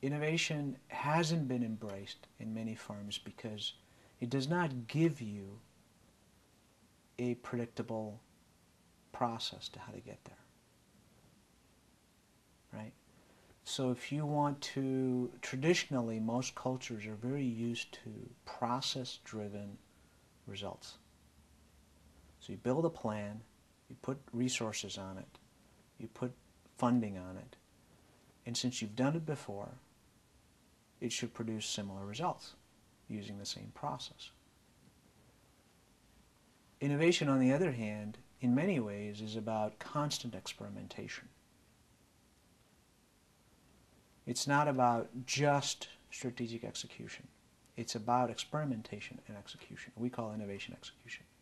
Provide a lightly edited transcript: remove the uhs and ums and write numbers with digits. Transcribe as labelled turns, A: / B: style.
A: innovation hasn't been embraced in many firms because it does not give you a predictable process to how to get there, right? So if you want to, traditionally, most cultures are very used to process-driven results. So you build a plan, you put resources on it, you put funding on it, and since you've done it before, it should produce similar results using the same process. Innovation, on the other hand, in many ways is about constant experimentation. It's not about just strategic execution. It's about experimentation and execution. We call innovation execution.